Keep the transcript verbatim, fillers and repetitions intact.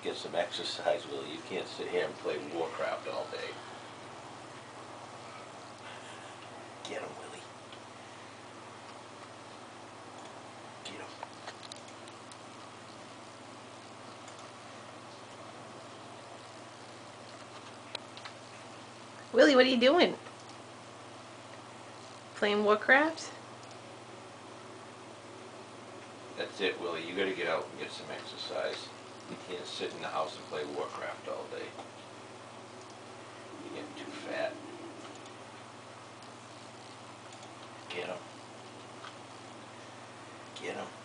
get some exercise, Willie. You can't sit here and play Warcraft all day. Get him, Willie. Get him. Willie, what are you doing? Playing Warcraft? That's it, Willie. You gotta get out and get some exercise. You can't sit in the house and play Warcraft all day. You're getting too fat. Get him. Get him.